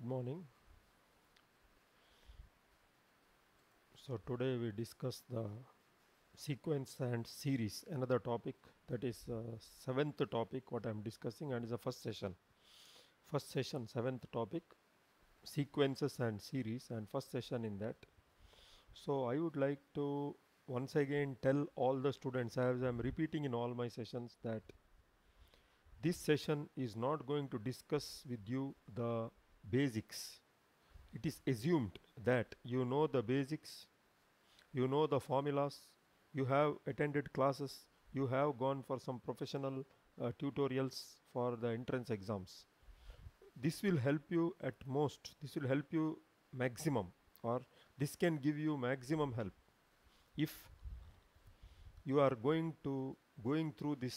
Good morning. So today we discuss the sequence and series, another topic, that is seventh topic what I am discussing, and is the first session. First session, seventh topic, sequences and series, and first session in that. So I would like to once again tell all the students, as I am repeating in all my sessions, that this session is not going to discuss with you the basics. It is assumed that you know the basics, you know the formulas, you have attended classes, you have gone for some professional tutorials for the entrance exams. This will help you at most, this will help you maximum, or this can give you maximum help if you are going through this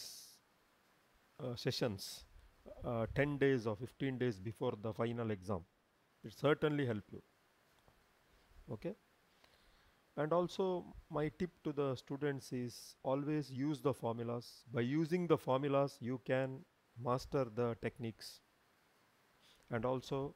sessions 10 days or 15 days before the final exam. It certainly help you. Okay. And also my tip to the students is always use the formulas. By using the formulas you can master the techniques, and also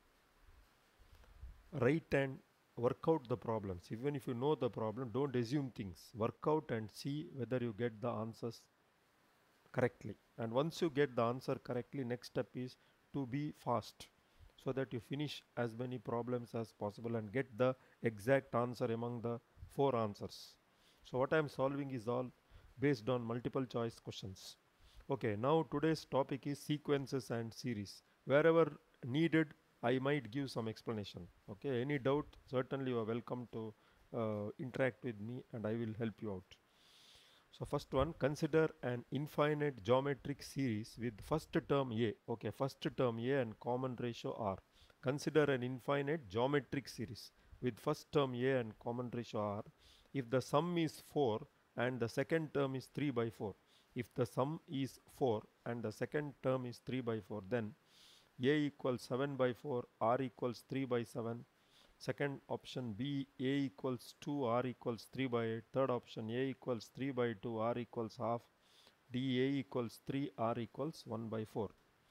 write and work out the problems. Even if you know the problem, don't assume things. Work out and see whether you get the answers correctly. And once you get the answer correctly, next step is to be fast, so that you finish as many problems as possible and get the exact answer among the four answers. So what I am solving is all based on multiple choice questions. Okay, now today's topic is sequences and series. Wherever needed, I might give some explanation. Okay, any doubt, certainly you are welcome to interact with me and I will help you out. So first one, consider an infinite geometric series with first term A. Okay, first term A and common ratio R. Consider an infinite geometric series with first term A and common ratio R. If the sum is 4 and the second term is 3 by 4. If the sum is 4 and the second term is 3 by 4, then A equals 7 by 4, R equals 3 by 7. Second option B, A equals 2, R equals 3 by 8. Third option, A equals 3 by 2, R equals half. D, A equals 3, R equals 1 by 4.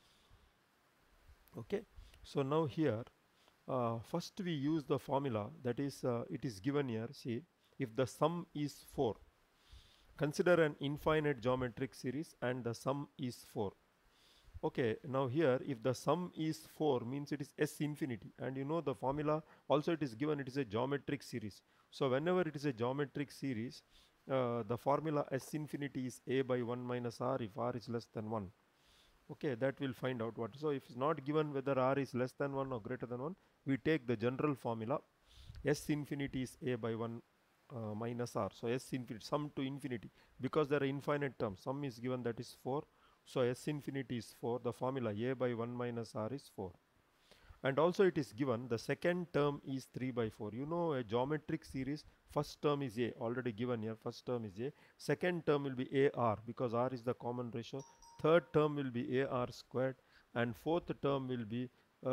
Okay. So now here, first we use the formula, that is, it is given here. See, if the sum is 4, consider an infinite geometric series and the sum is 4. Okay, now here if the sum is 4 means it is S infinity, and you know the formula also it is given, it is a geometric series. So whenever it is a geometric series, the formula S infinity is A by 1 minus R if R is less than 1. Okay, that will find out what. So if it's not given whether R is less than 1 or greater than 1, we take the general formula. S infinity is A by 1 minus R. So S infinity, sum to infinity, because there are infinite terms, sum is given, that is 4. So S infinity is 4. The formula A by 1 minus R is 4. And also it is given the second term is 3 by 4. You know a geometric series, first term is A, already given here, first term is A. Second term will be AR, because R is the common ratio. Third term will be AR squared. And fourth term will be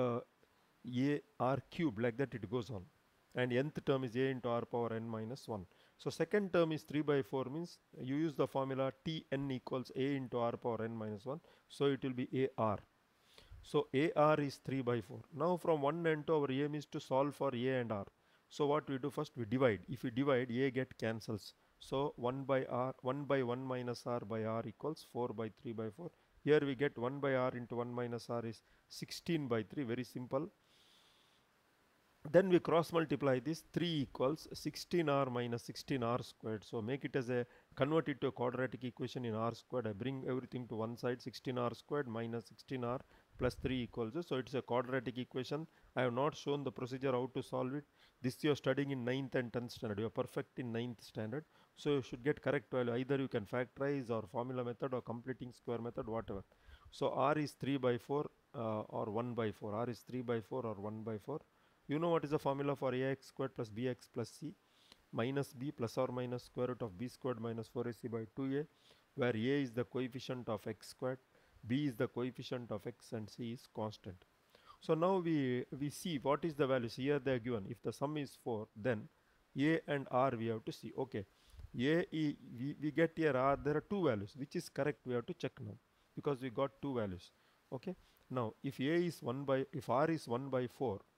AR cube, like that it goes on. And nth term is A into R power n minus 1. So second term is 3 by 4 means you use the formula Tn equals A into R power n minus 1. So it will be AR. So AR is 3 by 4. Now from 1 and 2 our aim is to solve for A and R. So what we do first, we divide. If we divide, A get cancels. So 1 by 1 minus R by R equals 4 by 3 by 4. Here we get 1 by R into 1 minus R is 16 by 3. Very simple. Then we cross multiply this, 3 equals 16R minus 16R squared. So make it as a, convert it to a quadratic equation in R squared. I bring everything to one side, 16R squared minus 16R plus 3 equals. So it's a quadratic equation. I have not shown the procedure how to solve it. This you are studying in 9th and 10th standard. You are perfect in 9th standard. So you should get correct value. Either you can factorize or formula method or completing square method, whatever. So R is 3 by 4 or 1 by 4. R is 3 by 4 or 1 by 4. You know what is the formula for ax squared plus bx plus c minus b plus or minus square root of b squared minus 4ac by 2a, where a is the coefficient of x squared, b is the coefficient of x, and c is constant. So now we see what is the values. Here they are given. If the sum is 4, then a and r we have to see. Okay, we get here r, there are two values. Which is correct? We have to check now, because we got two values. Okay, now if a is 1 by, if r is 1 by 4,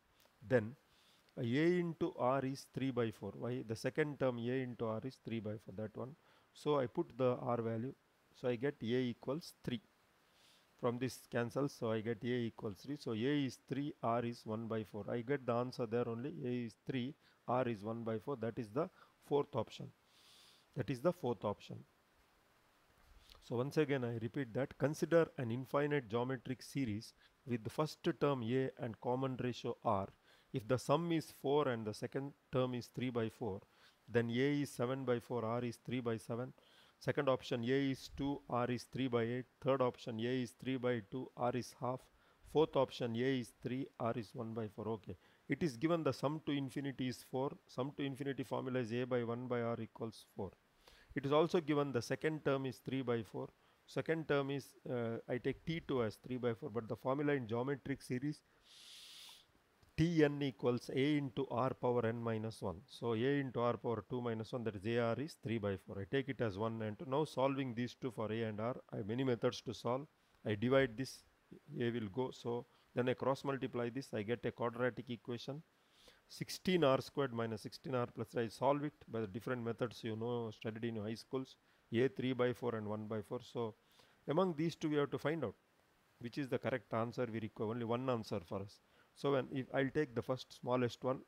then a into r is 3 by 4. Why? The second term a into r is 3 by 4, that one. So I put the r value. So I get a equals 3. From this cancels, so I get a equals 3. So a is 3, r is 1 by 4. I get the answer there only. A is 3, r is 1 by 4. That is the fourth option. That is the fourth option. So once again I repeat that. Consider an infinite geometric series with the first term a and common ratio r. If the sum is 4 and the second term is 3 by 4, then a is 7 by 4, r is 3 by 7. Second option, a is 2, r is 3 by 8. Third option, a is 3 by 2, r is half. Fourth option, a is 3, r is 1 by 4. Okay. It is given the sum to infinity is 4. Sum to infinity formula is a by 1 by r equals 4. It is also given the second term is 3 by 4. Second term is, I take T2 as 3 by 4, but the formula in geometric series, Tn equals a into r power n minus 1. So a into r power 2 minus 1, that is ar is 3 by 4. I take it as 1 and 2. Now solving these two for a and r, I have many methods to solve. I divide this, a will go. So then I cross multiply this, I get a quadratic equation. 16r squared minus 16r plus, I solve it by the different methods you know studied in high schools. A 3 by 4 and 1 by 4. So among these two we have to find out which is the correct answer. We require only one answer for us. So if I'll take the first smallest one,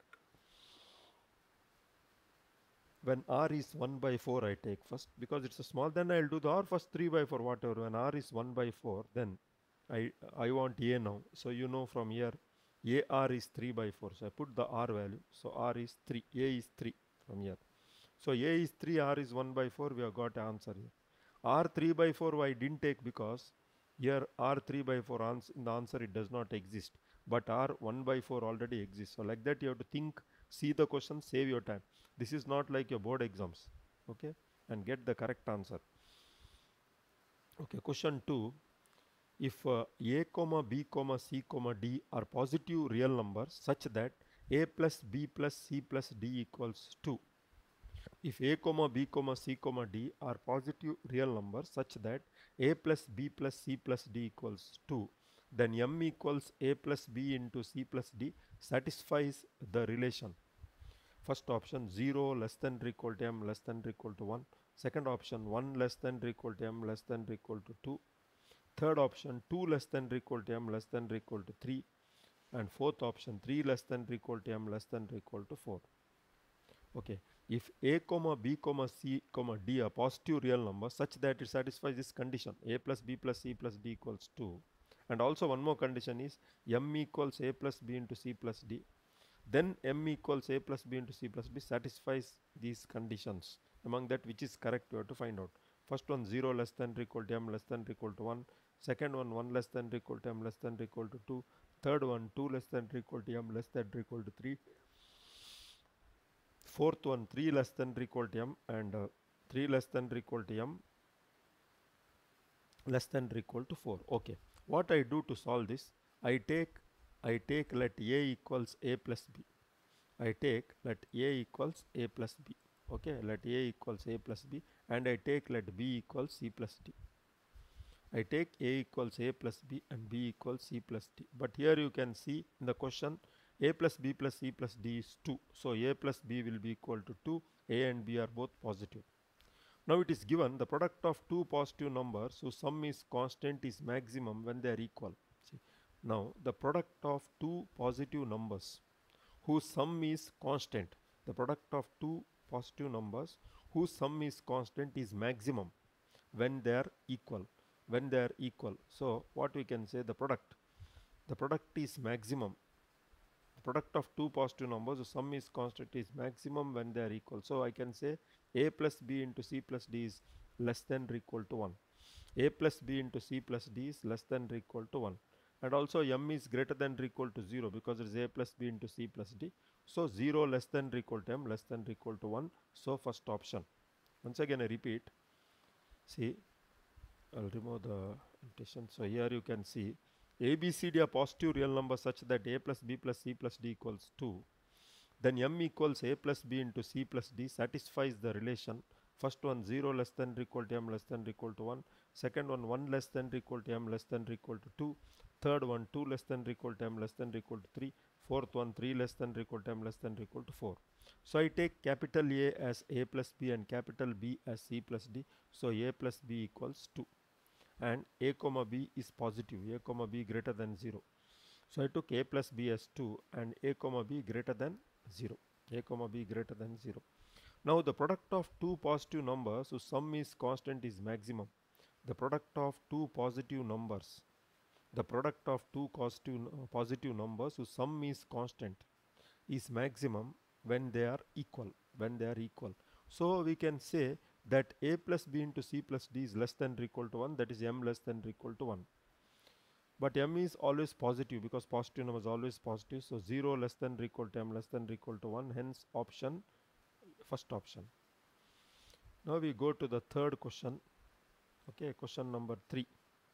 when r is 1 by 4 I take first because it's a small, then I'll do the r first 3 by 4 whatever. When r is 1 by 4, then I want a now. So you know from here ar is 3 by 4. So I put the r value. So r is 3, a is 3 from here. So a is 3, r is 1 by 4. We have got an answer here. R 3 by 4 I didn't take because here r 3 by 4 in the answer it does not exist. But r 1 by 4 already exists. So like that you have to think, see the question, save your time. This is not like your board exams. Okay. And get the correct answer. Okay. Question 2. If a, b, c, d are positive real numbers such that a plus b plus c plus d equals 2. If a, b, c, d are positive real numbers such that a plus b plus c plus d equals 2, then m equals a plus b into c plus d satisfies the relation. First option 0 less than or equal to m less than or equal to 1. Second option 1 less than or equal to m less than or equal to 2. Third option 2 less than or equal to m less than or equal to 3. And fourth option 3 less than or equal to m less than or equal to 4. Okay. If a, b, c, d are positive real numbers such that it satisfies this condition, a plus b plus c plus d equals 2. And also one more condition is m equals a plus b into c plus d. Then m equals a plus b into c plus d satisfies these conditions. Among that, which is correct, we have to find out. First one 0 less than or equal to m less than or equal to 1. Second one 1 less than or equal to m less than or equal to 2. Third one 2 less than or equal to m less than or equal to 3. Fourth one 3 less than or equal to m and 3 less than or equal to m less than or equal to 4. Okay. What I do to solve this, I take let a equals a plus b. I take let a equals a plus b. Okay, let a equals a plus b, and I take let b equals c plus d. I take a equals a plus b and b equals c plus d. But here you can see in the question a plus b plus c plus d is 2. So a plus b will be equal to 2. A and b are both positive. Now it is given the product of two positive numbers whose sum is constant is maximum when they are equal. See, now the product of two positive numbers whose sum is constant, the product of two positive numbers whose sum is constant is maximum when they are equal. When they are equal. So what we can say, the product is maximum. The product of two positive numbers, the sum is constant, is maximum when they are equal. So I can say a plus b into c plus d is less than or equal to 1. A plus b into c plus d is less than or equal to 1. And also m is greater than or equal to 0 because it is a plus b into c plus d. So 0 less than or equal to m less than or equal to 1. So first option. Once again I repeat. See, I'll remove the annotation. So here you can see a, b, c, d are positive real numbers such that a plus b plus c plus d equals 2. Then m equals a plus b into c plus d satisfies the relation. First one 0 less than or equal to m less than or equal to 1. Second one 1 less than or equal to m less than or equal to 2. Third one 2 less than or equal to m less than or equal to 3. fourth one 3 less than or equal to m less than or equal to 4. So I take capital A as a plus b and capital B as c plus d. So a plus b equals 2 and a comma b is positive, a comma b greater than 0. So I took a plus b as 2 and a comma b greater than 0, a comma b greater than 0. Now the product of two positive numbers whose sum is constant is maximum. The product of two positive numbers, the product of two positive numbers whose sum is constant is maximum when they are equal, So we can say that a plus b into c plus d is less than or equal to 1, that is m less than or equal to 1. But m is always positive because positive number is always positive. So 0 less than or equal to m less than or equal to 1. Hence option, first option. Now we go to the third question. Okay, question number 3.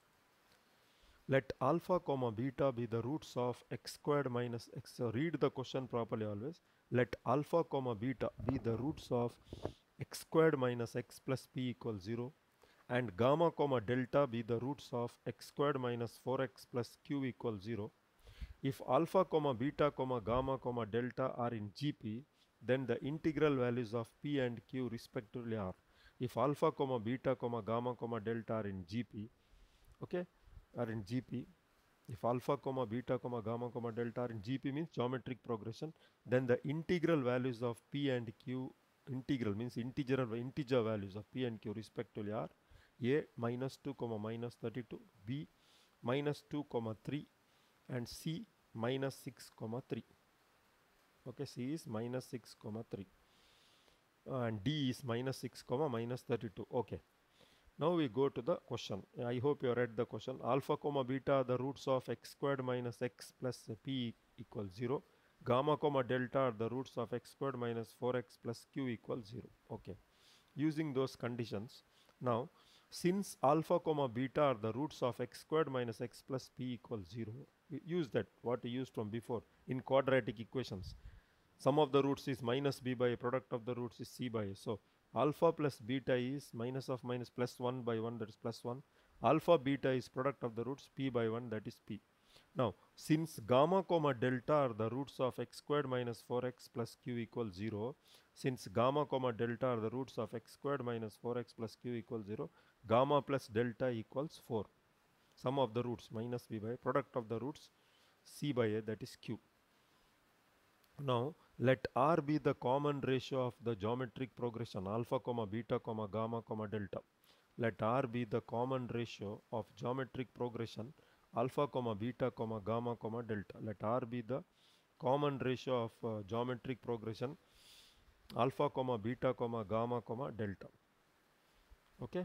Let alpha comma beta be the roots of x squared minus x. So read the question properly always. Let alpha comma beta be the roots of x squared minus x plus p equals 0. And gamma comma delta be the roots of x squared minus 4x plus q equals 0. If alpha comma beta comma gamma comma delta are in GP, then the integral values of p and q respectively are. If alpha comma beta comma gamma comma delta are in GP, okay, are in GP, if alpha comma beta comma gamma comma delta are in GP means geometric progression, then the integral values of p and q, integral means integer values of p and q respectively are a minus 2 comma minus 32, b minus 2 comma 3 and c minus 6 comma 3. Okay, c is minus 6 comma 3 and d is minus 6 comma minus 32. Okay, now we go to the question. I hope you read the question. Alpha comma beta the roots of x squared minus x plus p equals 0. Gamma comma delta are the roots of x squared minus 4x plus q equals 0. Okay, using those conditions, now since alpha comma beta are the roots of x squared minus x plus p equals 0, we use that what we used from before in quadratic equations. Sum of the roots is minus b by a, product of the roots is c by a. So alpha plus beta is minus of minus plus 1 by 1, that is plus 1. Alpha beta is product of the roots p by 1, that is p. Now since gamma comma delta are the roots of x squared minus 4x plus q equals 0, since gamma comma delta are the roots of x squared minus 4x plus q equals 0, gamma plus delta equals 4. Sum of the roots minus b by product of the roots c by a, that is q. Now let R be the common ratio of the geometric progression alpha comma beta comma gamma comma delta. Let R be the common ratio of geometric progression alpha comma beta comma gamma comma delta. Let R be the common ratio of geometric progression alpha comma beta comma gamma comma delta. Okay,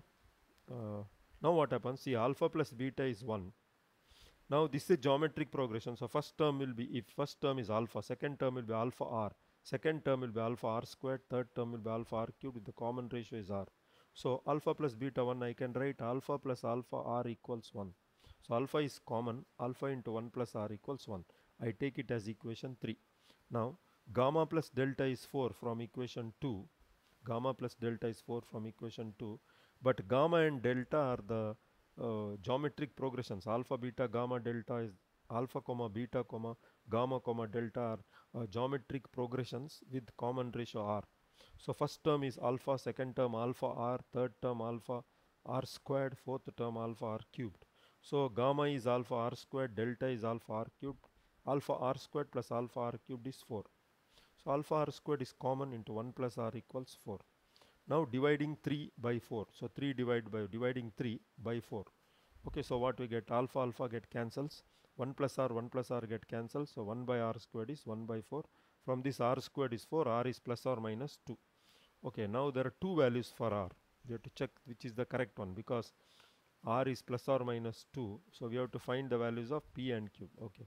now what happens? See, alpha plus beta is 1. Now this is geometric progression. So first term will be, if first term is alpha, second term will be alpha r, second term will be alpha r squared, third term will be alpha r cubed with the common ratio is r. So alpha plus beta 1, I can write alpha plus alpha r equals 1. So alpha is common, alpha into 1 plus r equals 1. I take it as equation 3. Now gamma plus delta is 4 from equation 2. Gamma plus delta is 4 from equation 2. But gamma and delta are the geometric progressions. Alpha beta gamma delta is alpha comma beta comma gamma comma delta are geometric progressions with common ratio r. So first term is alpha, second term alpha r, third term alpha r squared, fourth term alpha r cubed. So gamma is alpha r squared, delta is alpha r cubed, alpha r squared plus alpha r cubed is 4. So alpha r squared is common into 1 plus r equals 4. Now dividing 3 by 4. So 3 dividing 3 by 4. Okay, so what we get? Alpha alpha get cancels. 1 plus r get cancelled. So 1 by r squared is 1 by 4. From this r squared is 4. R is plus or minus 2. Okay, now there are two values for r. We have to check which is the correct one because r is plus or minus 2. So we have to find the values of p and q. Okay.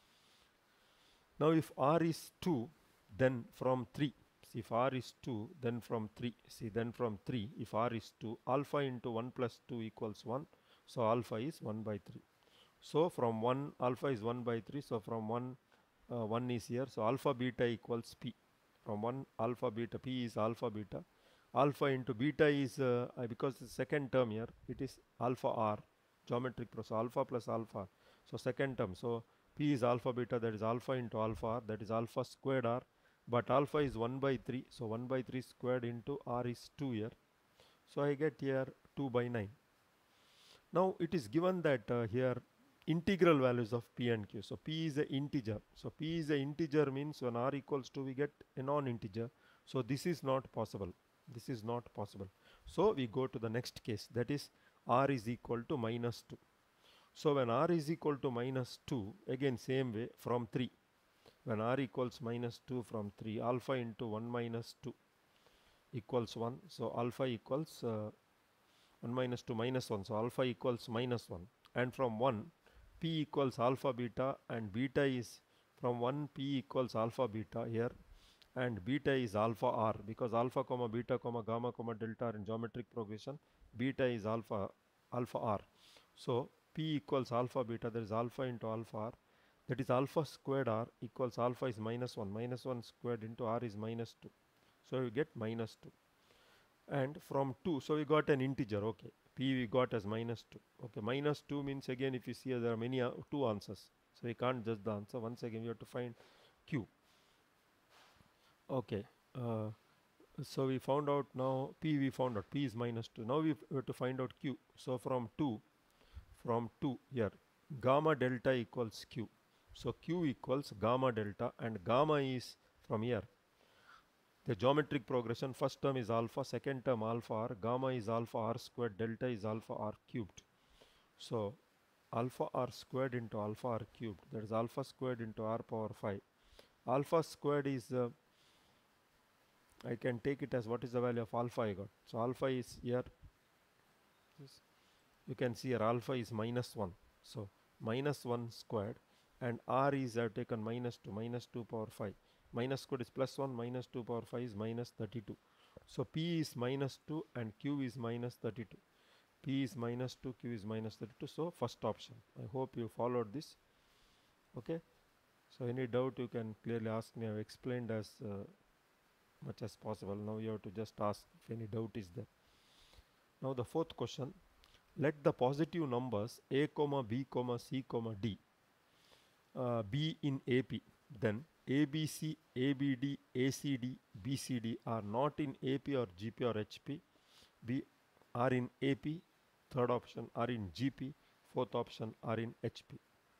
Now if r is 2, then from 3. If r is 2, then from 3. See, then from 3, if r is 2, alpha into 1 plus 2 equals 1. So alpha is 1 by 3. So from 1, alpha is 1 by 3. So from 1, 1 is here. So alpha beta equals p. From 1 alpha beta, p is alpha beta. Alpha into beta is, because the second term here, it is alpha r, geometric process, alpha plus alpha. So second term. So P is alpha beta, that is alpha into alpha r, that is alpha squared r, but alpha is 1 by 3, so 1 by 3 squared into r is 2 here. So I get here 2 by 9. Now it is given that here integral values of P and Q. So P is an integer. So P is an integer means when r equals 2 we get a non-integer. So this is not possible. This is not possible. So we go to the next case, that is r is equal to minus 2. So when r is equal to minus 2, again same way from 3. When r equals minus 2 from 3, alpha into 1 minus 2 equals 1. So alpha equals 1 minus 2 minus 1. So alpha equals minus 1. And from 1, P equals alpha beta, and beta is from 1 P equals alpha beta here, and beta is alpha r, because alpha comma beta comma gamma comma delta are in geometric progression. Beta is alpha r. So P equals alpha beta, there is alpha into alpha r, that is alpha squared r equals alpha is minus 1. Minus 1 squared into r is minus 2. So you get minus 2. And from 2, so we got an integer, okay, P we got as minus 2. Okay, minus 2 means again if you see there are many two answers, so we can't judge the answer. Once again we have to find Q. Okay, so we found out now P, we found out P is minus 2. Now we have to find out Q. So from 2 here, gamma delta equals Q. So Q equals gamma delta, and gamma is from here. The geometric progression, first term is alpha, second term alpha r, gamma is alpha r squared, delta is alpha r cubed. So alpha r squared into alpha r cubed, that is alpha squared into r power 5. Alpha squared is, I can take it as what is the value of alpha I got. So alpha is here, you can see here alpha is minus 1. So minus 1 squared, and r is I have taken minus 2 power 5. Minus squared is plus 1, minus 2 power 5 is minus 32. So P is minus 2 and Q is minus 32. P is minus 2, Q is minus 32. So first option. I hope you followed this. Okay. So any doubt you can clearly ask me. I have explained as much as possible. Now you have to just ask if any doubt is there. Now the fourth question. Let the positive numbers a comma b comma c comma d be in AP. Then ABC, ABD, ACD, BCD are not in AP or GP or HP. B are in AP. Third option are in GP. Fourth option are in HP.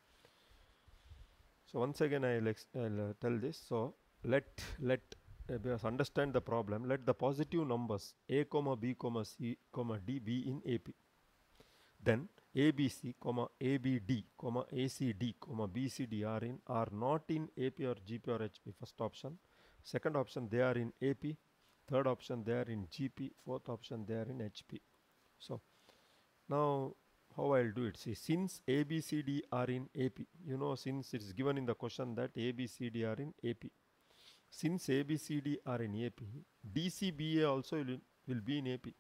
So once again I'll tell this. So let understand the problem. Let the positive numbers a comma b comma c comma d be in AP. Then ABC, ABD, ACD, BCD are not in AP or GP or HP. First option. Second option, they are in AP. Third option, they are in GP. Fourth option, they are in HP. So now how I'll do it? See, since ABCD are in AP, you know, since it's given in the question that ABCD are in AP. Since ABCD are in AP, DCBA also will be in AP.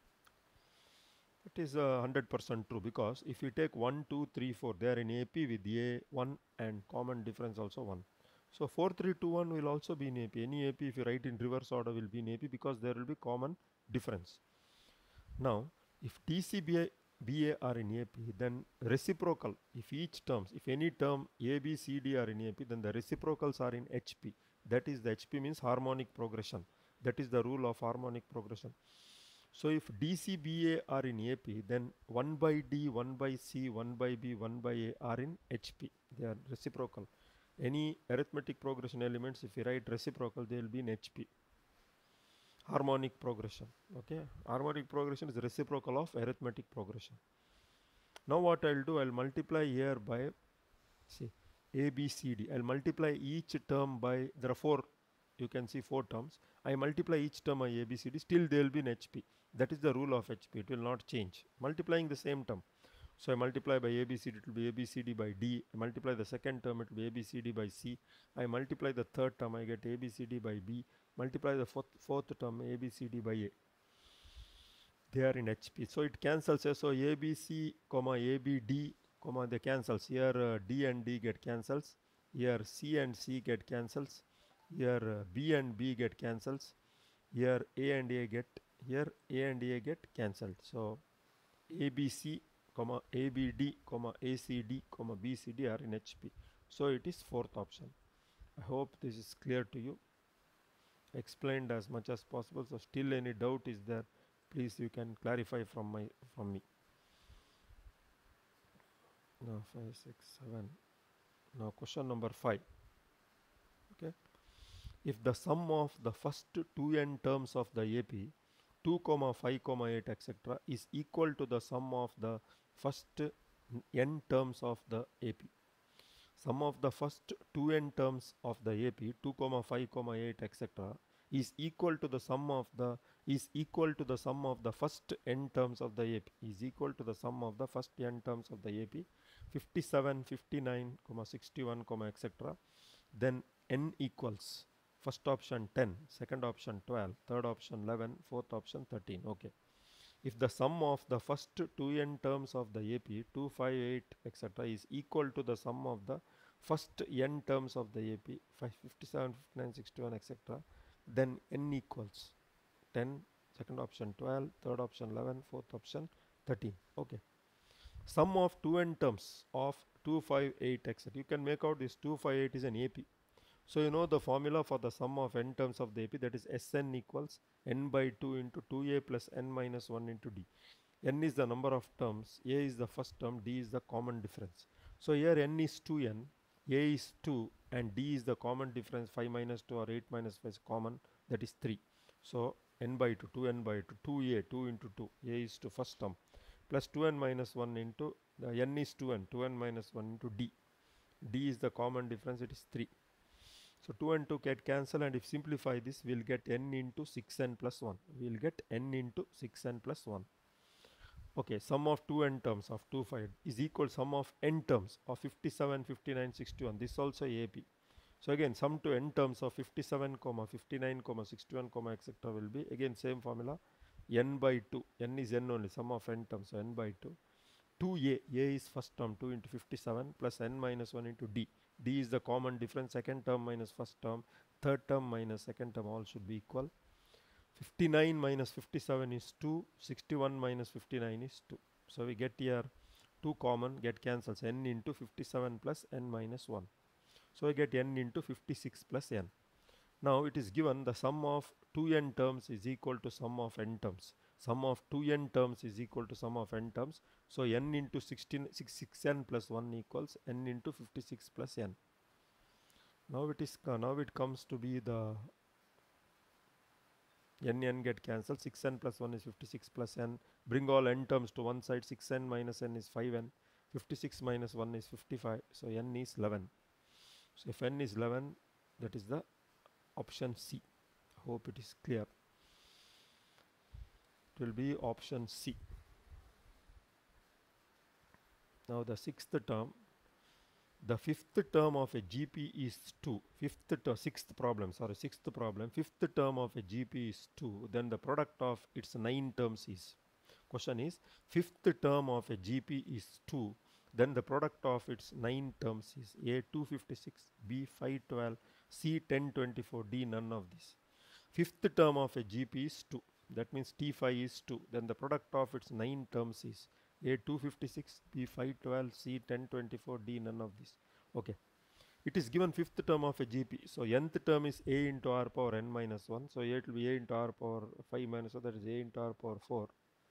It is 100% true, because if you take 1, 2, 3, 4, they are in AP with A1 and common difference also 1. So 4, 3, 2, 1 will also be in AP. Any AP if you write in reverse order will be in AP, because there will be common difference. Now if DCBA are in AP, then reciprocal, if any term A, B, C, D are in AP, then the reciprocals are in HP. That is, the HP means harmonic progression. That is the rule of harmonic progression. So if DCBA are in AP, then 1 by D, 1 by C, 1 by B, 1 by A are in HP. They are reciprocal. Any arithmetic progression elements, if you write reciprocal, they will be in HP. Harmonic progression. Okay. Harmonic progression is reciprocal of arithmetic progression. Now what I'll do, I'll multiply here by, see, A, B, C, D. I'll multiply each term by, there are 4, you can see 4 terms. I multiply each term by A, B, C, D, still they will be in HP. That is the rule of HP. It will not change. Multiplying the same term. So I multiply by ABCD, it will be ABCD by D. I multiply the second term, it will be ABCD by C. I multiply the third term, I get ABCD by B. Multiply the fourth term, ABCD by A. They are in HP. So it cancels. So ABC, ABD, they cancels. Here D and D get cancels. Here C and C get cancels. Here B and B get cancels. Here A and A get, here A and A get cancelled. So ABC, ABD, ACD, BCD are in HP. So it is fourth option. I hope this is clear to you, explained as much as possible. So still any doubt is there, please you can clarify from me. Now 5 6 7. Now question number 5. Okay, if the sum of the first two n terms of the AP 2 comma 5 comma 8 etc is equal to the sum of the first n terms of the AP, sum of the first two n terms of the AP 2 comma 5 comma 8 etc is equal to the sum of the first n terms of the AP, is equal to the sum of the first n terms of the AP 57 59 comma 61 comma etc, then n equals first option 10, second option 12, third option 11, fourth option 13. Okay, if the sum of the first two n terms of the AP 2 5 8 etc is equal to the sum of the first n terms of the AP 57 59 61 etc, then n equals 10, second option 12, third option 11, fourth option 13. Okay, sum of two n terms of 2 5 8 etc, you can make out this 2 5 8 is an AP. So you know the formula for the sum of n terms of the AP, that is Sn equals n by 2 into 2a plus n minus 1 into d. N is the number of terms, a is the first term, d is the common difference. So here n is 2n, a is 2 and d is the common difference. 5 minus 2 or 8 minus 5 is common, that is 3. So n by 2, 2n by 2, 2a, 2 into 2, a is to first term, plus 2n minus 1 into, the n is 2n, 2n minus 1 into d. D is the common difference, it is 3. So 2 and 2 get cancelled, and if simplify this, we'll get n into 6n plus 1. We'll get n into 6n plus 1. Okay, sum of two n terms of 2 5 is equal sum of n terms of 57 59 61. This also AP. So again, sum to n terms of 57 comma 59 comma 61 comma etc will be again same formula, n by 2. N is n only, sum of n terms, so n by 2. 2a, a is first term, 2 into 57 plus n minus 1 into d. D is the common difference, second term minus first term, third term minus second term, all should be equal. 59 minus 57 is 2, 61 minus 59 is 2. So we get here 2 common, get cancels, n into 57 plus n minus 1. So we get n into 56 plus n. Now it is given the sum of 2n terms is equal to sum of n terms. Sum of 2n terms is equal to sum of n terms. So n into 6n plus 1 equals n into 56 plus n. Now it comes to be the n get cancelled. 6n plus 1 is 56 plus n. Bring all n terms to one side. 6n minus n is 5n. 56 minus 1 is 55. So n is 11. So if n is 11, that is the option C. Hope it is clear. It will be option C. Now the sixth term, the fifth term of a GP is 2. Sixth problem, fifth term of a GP is 2. Then the product of its 9 terms is. Question is, fifth term of a GP is 2. Then the product of its 9 terms is A 256, B 512, C 1024, D none of this. Fifth term of a GP is 2. That means T5 is 2. Then the product of its 9 terms is A 256, B 512, C 1024, D none of this. Okay. It is given fifth term of a GP. So nth term is A into R power n minus 1. So it will be A into R power 5 minus 1. That is A into R power 4.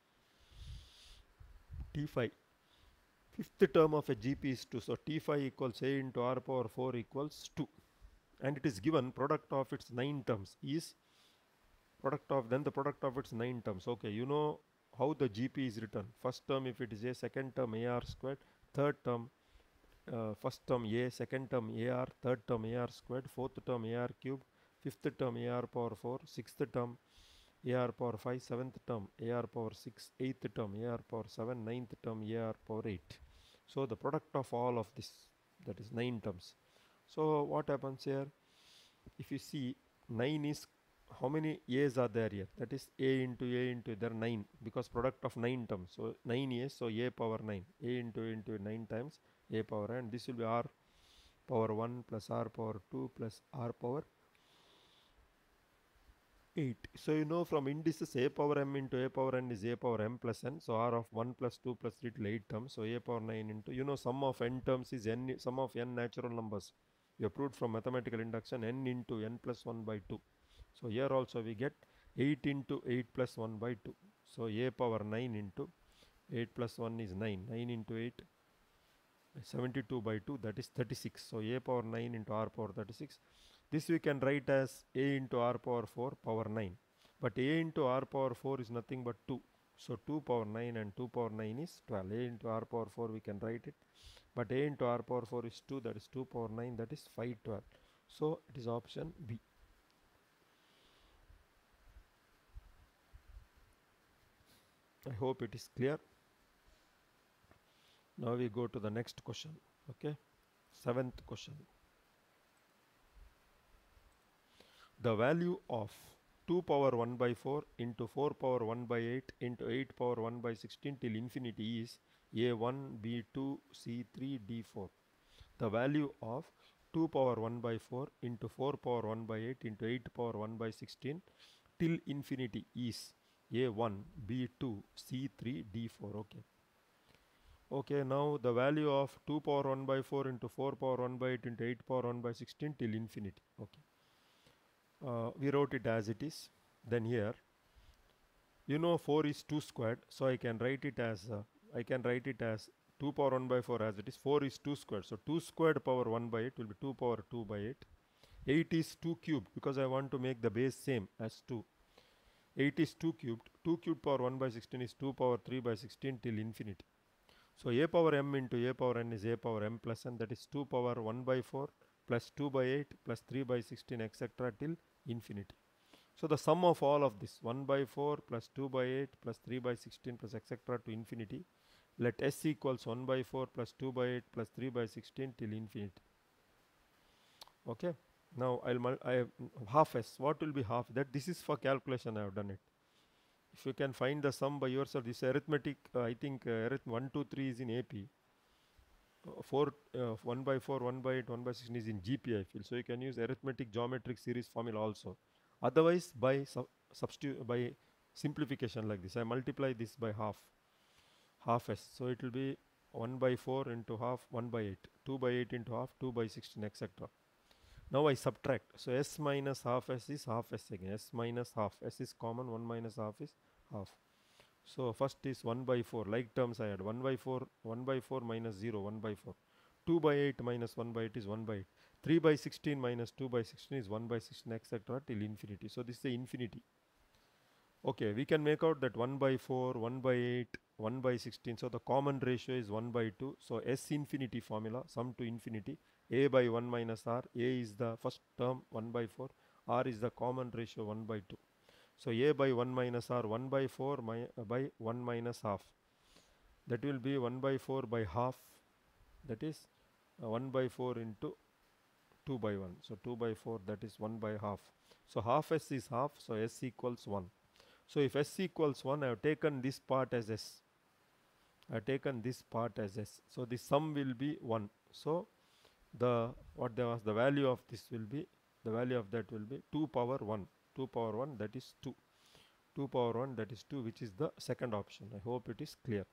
T5. Fifth term of a GP is 2. So T5 equals A into R power 4 equals 2. And it is given product of its 9 terms is the product of its 9 terms. Okay, you know how the GP is written. First term if it is A, second term AR squared, third term first term A, second term AR, third term AR squared, fourth term AR cubed, fifth term AR power 4, sixth term AR power 5, seventh term AR power 6, eighth term AR power 7, ninth term AR power 8. So the product of all of this, that is 9 terms. So what happens here? If you see 9 is, how many A's are there here? That is A into there are 9 because product of 9 terms. So 9 A's, so A power 9. A into 9 times A power, and this will be R power 1 plus R power 2 plus R power 8. So you know from indices a power m into a power n is a power m plus n. So r of 1 plus 2 plus 3 till 8 terms. So a power 9 into, you know, sum of n terms is n, sum of n natural numbers. We have proved from mathematical induction n into n plus 1 by 2. So here also we get 8 into 8 plus 1 by 2. So a power 9 into 8 plus 1 is 9. 9 into 8, 72 by 2, that is 36. So a power 9 into r power 36. This we can write as a into r power 4 power 9. But a into r power 4 is nothing but 2. So 2 power 9 and 2 power 9 is 12. A into r power 4 we can write it. But a into r power 4 is 2, that is 2 power 9, that is 512. So it is option B. I hope it is clear. Now we go to the next question. Okay, 7th question. The value of 2 power 1 by 4 into 4 power 1 by 8 into 8 power 1 by 16 till infinity is A1, B2, C3, D4. The value of 2 power 1 by 4 into 4 power 1 by 8 into 8 power 1 by 16 till infinity is A1, B2, C3, D4. Okay. Okay, now the value of 2 power 1 by 4 into 4 power 1 by 8 into 8 power 1 by 16 till infinity. Okay. We wrote it as it is. Then here, you know 4 is 2 squared, so I can write it as 2 power 1 by 4 as it is. 4 is 2 squared, so 2 squared power 1 by 8 will be 2 power 2 by 8. 8 is 2 cubed because I want to make the base same as 2. 8 is 2 cubed. 2 cubed power 1 by 16 is 2 power 3 by 16 till infinity. So a power m into a power n is a power m plus n, that is 2 power 1 by 4 plus 2 by 8 plus 3 by 16 etc. till infinity. So the sum of all of this 1 by 4 plus 2 by 8 plus 3 by 16 plus etc. to infinity, let s equals 1 by 4 plus 2 by 8 plus 3 by 16 till infinity. Okay. Now I half s. What will be half? That this is for calculation. I have done it. If you can find the sum by yourself, this arithmetic. I think 1, 2, 3 is in AP. 1 by 4, 1 by 8, 1 by 16 is in GP, I feel. So you can use arithmetic geometric series formula also. Otherwise, by substitute, by simplification like this, I multiply this by half s. So it will be 1 by 4 into half, 1 by 8, 2 by 8 into half, 2 by 16, etc. Now I subtract. So s minus half s is half s again. S minus half. S is common. 1 minus half is half. So first is 1 by 4. Like terms I had 1 by 4. 1 by 4 minus 0. 1 by 4. 2 by 8 minus 1 by 8 is 1 by 8. 3 by 16 minus 2 by 16 is 1 by 16, etc. till infinity. So this is the infinity. Okay, we can make out that 1 by 4, 1 by 8, 1 by 16. So the common ratio is 1 by 2. So S infinity formula, sum to infinity. A by 1 minus R. A is the first term, 1 by 4. R is the common ratio, 1 by 2. So A by 1 minus R, 1 by 4 by 1 minus half. That will be 1 by 4 by half. That is 1 by 4 into 2 by 1. So 2 by 4, that is 1 by half. So half S is half. So S equals 1. So if S equals 1, I have taken this part as S. I have taken this part as S. So the sum will be 1. So the value of this will be, the value of that will be 2 power 1. 2 power 1, that is 2. 2 power 1, that is 2, which is the second option. I hope it is clear.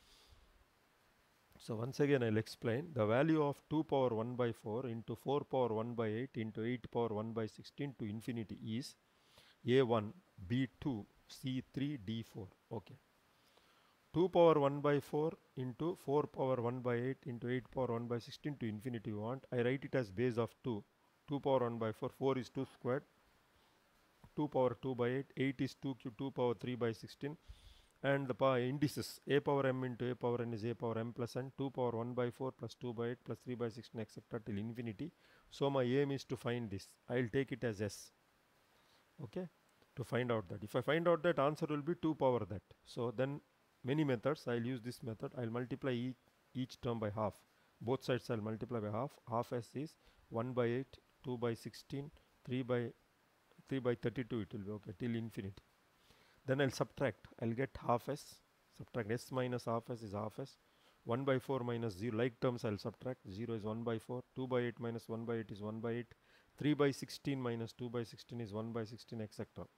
So once again I'll explain. The value of 2 power 1 by 4 into 4 power 1 by 8 into 8 power 1 by 16 to infinity is A1, B2, C3, D4. Okay. 2 power 1 by 4 into 4 power 1 by 8 into 8 power 1 by 16 to infinity you want. I write it as base of 2. 2 power 1 by 4. 4 is 2 squared. 2 power 2 by 8. 8 is 2 cube. 2 power 3 by 16. And the indices a power m into a power n is a power m plus n. 2 power 1 by 4 plus 2 by 8 plus 3 by 16 etc. till infinity. So my aim is to find this. I'll take it as S. Okay. To find out that. If I find out that, answer will be 2 power that. So then many methods, I'll use this method. I'll multiply each term by half. Both sides I'll multiply by half. Half S is 1 by 8, 2 by 16, 3 by 32 it will be, okay, till infinity. Then I'll subtract. I'll get half S. Subtract S minus half S is half S. 1 by 4 minus 0. Like terms I'll subtract. 0 is 1 by 4. 2 by 8 minus 1 by 8 is 1 by 8. 3 by 16 minus 2 by 16 is 1 by 16, etc.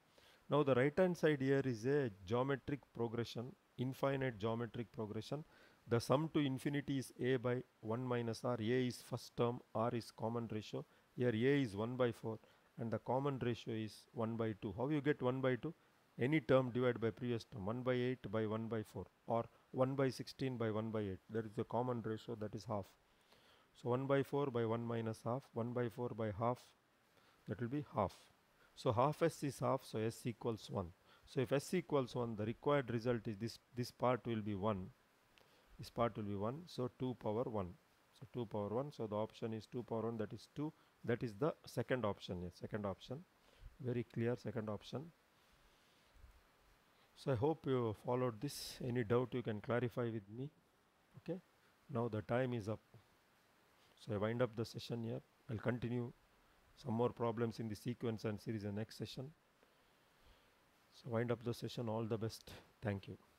Now the right hand side here is a geometric progression, infinite geometric progression. The sum to infinity is a by 1 minus r. A is first term, r is common ratio. Here a is 1 by 4 and the common ratio is 1 by 2. How you get 1 by 2? Any term divided by previous term, 1 by 8 by 1 by 4 or 1 by 16 by 1 by 8. There is a common ratio, that is half. So 1 by 4 by 1 minus half, 1 by 4 by half, that will be half. So half s is half, so s equals 1. So if s equals 1, the required result is this part will be 1. This part will be 1, so 2 power 1. So 2 power 1, so the option is 2 power 1, that is 2. That is the second option, yes, second option. Very clear, second option. So I hope you followed this. Any doubt you can clarify with me. Okay. Now the time is up. So I wind up the session here. I'll continue some more problems in the sequence and series in the next session. So wind up the session. All the best. Thank you.